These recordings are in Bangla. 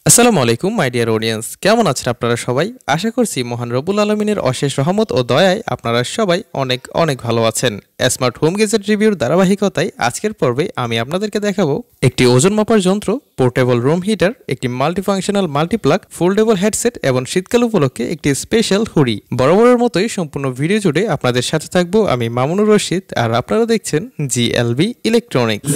আসসালামু আলাইকুম মাই ডিয়ার অডিয়েন্স, কেমন আছেন আপনারা সবাই? আশা করছি মহান রব্বুল আলমিনের অশেষ রহমত ও দয়ায় আপনারা সবাই অনেক অনেক ভালো আছেন। স্মার্ট হোম গেজেট রিভিউর ধারাবাহিকতায় আজকের পর্বে আমি আপনাদেরকে দেখাবো একটি ওজন মাপার যন্ত্র, পোর্টেবল রুম হিটার, একটি মাল্টিফাংশনাল মাল্টিপ্লাগ, ফোল্ডেবল হেডসেট এবং শীতকাল উপলক্ষে একটি স্পেশাল হুডি। বরাবরের মতোই সম্পূর্ণ ভিডিও জুড়ে আপনাদের সাথে থাকবো আমি মামুনুর রশিদ, আর আপনারা দেখছেন GLB electronics.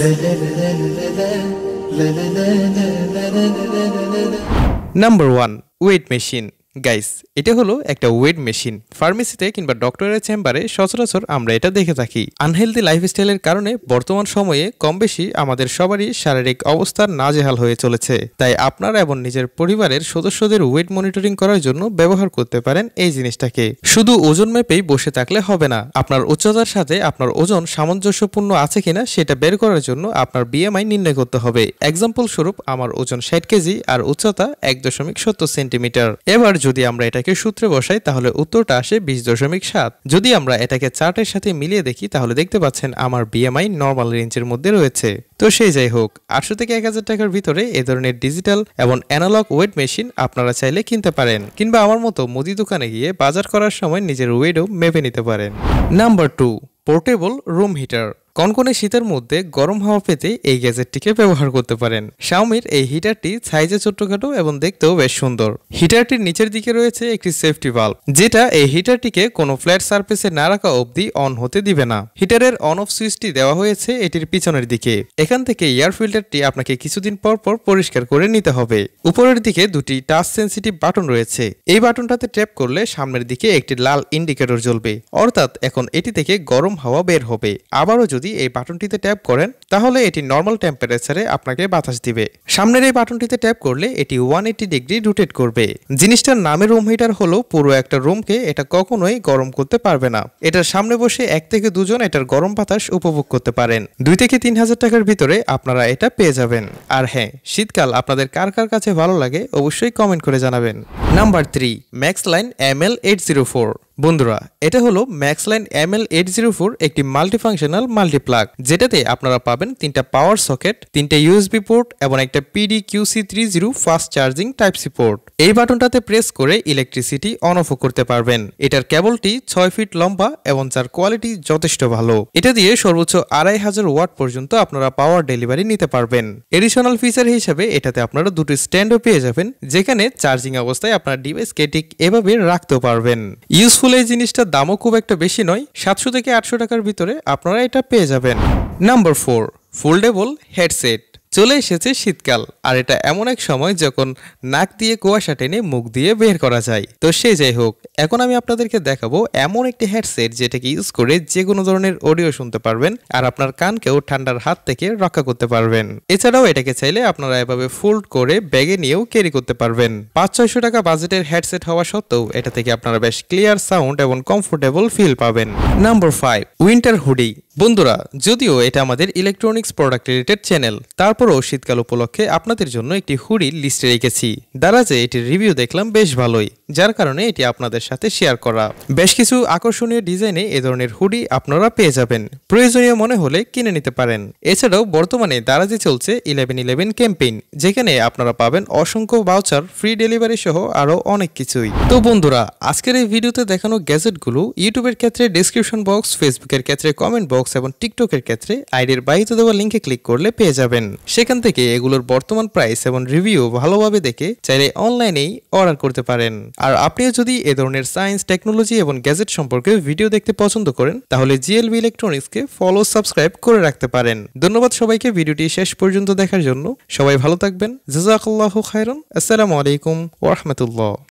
Number 1, weight machine. Guys, এটা হলো একটা ওয়েট মেশিন। ফার্মেসিতে কিংবা ডক্টরের চেম্বারে সচরাচর আমরা এটা দেখে থাকি। আনহেলদি লাইফস্টাইলের কারণে বর্তমান সময়ে কম বেশি আমাদের সবারই শারীরিক অবস্থা নাজেহাল হয়ে চলেছে। তাই আপনারা এবং নিজের পরিবারের সদস্যদের ওয়েট মনিটরিং করার জন্য ব্যবহার করতে পারেন এই জিনিসটাকে। শুধু ওজন মেপেই বসে থাকলে হবে না, আপনার উচ্চতার সাথে আপনার ওজন সামঞ্জস্যপূর্ণ আছে কিনা সেটা বের করার জন্য আপনার বিএমআই নির্ণয় করতে হবে। এক্সাম্পল স্বরূপ, আমার ওজন 60 কেজি আর উচ্চতা 1.70 সেন্টিমিটার। এবার যদি আমরা এটাকে সূত্রে বসাই তাহলে উত্তরটা আসে 20.7। যদি আমরা এটাকে চার্টের সাথে মিলিয়ে দেখি তাহলে দেখতে পাচ্ছেন আমার বিএমআই নরমাল রেঞ্জের মধ্যে রয়েছে। তো সেই যাই হোক, 800 থেকে 1000 টাকার ভিতরে এ ধরনের ডিজিটাল এবং অ্যানালগ ওয়েট মেশিন আপনারা চাইলে কিনতে পারেন, কিংবা আমার মতো মুদি দোকানে গিয়ে বাজার করার সময় নিজের ওয়েটও মেপে নিতে পারেন। Number 2, portable room heater. কনকনে শীতের মধ্যে গরম হাওয়া পেতে এই গ্যাজেটটিকে ব্যবহার করতে পারেন। শাওমির এই হিটারটি সাইজে ছোট্টখাটো এবং দেখতেও বেশ সুন্দর। হিটারটির নিচের দিকে রয়েছে একটি সেফটি ভালভ, যেটা এই হিটারটিকে কোনো ফ্ল্যাট সারফেসে না রাখা অবধি অন হতে দিবে না। হিটারের অন অফ সুইচটি দেওয়া হয়েছে এটির পিছনের দিকে। এখান থেকে এয়ার ফিল্টারটি আপনাকে কিছুদিন পর পর পরিষ্কার করে নিতে হবে। উপরের দিকে দুটি টাচ সেন্সিটিভ বাটন রয়েছে। এই বাটনটাতে ট্যাপ করলে সামনের দিকে একটি লাল ইন্ডিকেটর জ্বলবে, অর্থাৎ এখন এটি থেকে গরম হাওয়া বের হবে। আবারও যদি এই বাটনটিতে ট্যাপ করেন তাহলে এটি নরমাল টেম্পারেচারে আপনাকে বাতাস দিবে। সামনের এই বাটনটিতে ট্যাপ করলে এটি 180 ডিগ্রি রোটেট করবে। জিনিসটার নামে রুম হিটার হলো, পুরো একটা রুমকে এটা কখনোই গরম করতে পারবে না। এটার সামনে বসে 1 থেকে 2 জন এটার গরম বাতাস উপভোগ করতে পারেন। 2 থেকে 3000 টাকার ভিতরে আপনারা এটা পেয়ে যাবেন। আর হ্যাঁ, শীতকাল আপনাদের কার কার কাছে ভালো লাগে অবশ্যই কমেন্ট করে জানাবেন। Number 3, Maxline ML804। বন্ধুরা, এটা হলো Maxline ML804, একটি মাল্টিফাংশনাল মাল্টিপ্লাগ, যেটাতে আপনারা পাবেন 3টা পাওয়ার সকেট, 3টে ইউএসবি পোর্ট এবং একটা PDQC30 fast charging type C port. এই বাটনটাতে প্রেস করে ইলেকট্রিসিটি অন অফ করতে পারবেন। এটার কেবলটি 6 ফিট লম্বা এবং যার কোয়ালিটি যথেষ্ট ভালো। এটা দিয়ে সর্বোচ্চ 2500 ওয়াট পর্যন্ত আপনারা পাওয়ার ডেলিভারি নিতে পারবেন। এডিশনাল ফিচার হিসেবে এটাতে আপনারা দুটি স্ট্যান্ডও পেয়ে যাবেন, যেখানে চার্জিং অবস্থায় আপনার ডিভাইসকে ঠিক এভাবে রাখতেও পারবেন। ইউজফুল এই জিনিসটার দামও খুব একটা বেশি নয়, 700 থেকে 800 টাকার ভিতরে আপনারা এটা পেয়ে যাবেন। Number 4, foldable headset. চলে এসেছে শীতকাল, আর এটা এমন এক সময় যখন নাক দিয়ে কুয়াশা টেনে মুখ দিয়ে বের করা যায়। তো সে যাই হোক, এখন আমি আপনাদেরকে দেখাবো এমন একটি হেডসেট যেটাকে ইউজ করে যে কোনো ধরনের অডিও শুনতে পারবেন, আর আপনার কানকেও ঠান্ডার হাত থেকে রক্ষা করতে পারবেন। এছাড়াও এটাকে চাইলে আপনারা এভাবে ফোল্ড করে ব্যাগে নিয়েও ক্যারি করতে পারবেন। 500-600 টাকা বাজেটের হেডসেট হওয়া সত্ত্বেও এটা থেকে আপনারা বেশ ক্লিয়ার সাউন্ড এবং কমফোর্টেবল ফিল পাবেন। Number 5, winter hoodie. বন্ধুরা, যদিও এটা আমাদের ইলেকট্রনিক্স প্রোডাক্ট রিলেটেড চ্যানেল, তারপরও শীতকাল উপলক্ষে আপনাদের জন্য একটি হুডি লিস্টে রেখেছি। দারাজে এটির রিভিউ দেখলাম বেশ ভালোই, যার কারণে এটি আপনাদের সাথে শেয়ার করা। বেশ কিছু আকর্ষণীয় ডিজাইনে এ ধরনের হুডি আপনারা পেয়ে যাবেন, প্রয়োজনীয় মনে হলে কিনে নিতে পারেন। এছাড়াও বর্তমানে দারাজে চলছে 11/11 ক্যাম্পেইন, যেখানে আপনারা পাবেন অসংখ্য ভাউচার, ফ্রি ডেলিভারি সহ আরো অনেক কিছুই। তো বন্ধুরা, আজকের এই ভিডিওতে দেখানো গ্যাজেটগুলো ইউটিউবের ক্ষেত্রে ডেসক্রিপশন বক্স, ফেসবুকের ক্ষেত্রে কমেন্ট বক্স এবং টিকটকের ক্ষেত্রে আইডির বাহিতে দেওয়া লিঙ্কে ক্লিক করলে পেয়ে যাবেন। সেখান থেকে এগুলোর বর্তমান প্রাইস এবং রিভিউ ভালোভাবে দেখে চাইলে অনলাইনেই অর্ডার করতে পারেন। আর আপনিও যদি এ ধরনের সায়েন্স, টেকনোলজি এবং গ্যাজেট সম্পর্কে ভিডিও দেখতে পছন্দ করেন তাহলে জিএলবি ইলেকট্রনিক্সকে ফলো, সাবস্ক্রাইব করে রাখতে পারেন। ধন্যবাদ সবাইকে ভিডিওটি শেষ পর্যন্ত দেখার জন্য। সবাই ভালো থাকবেন। জাযাকাল্লাহু খাইরান। আসসালামু আলাইকুম ওয়া রাহমাতুল্লাহ।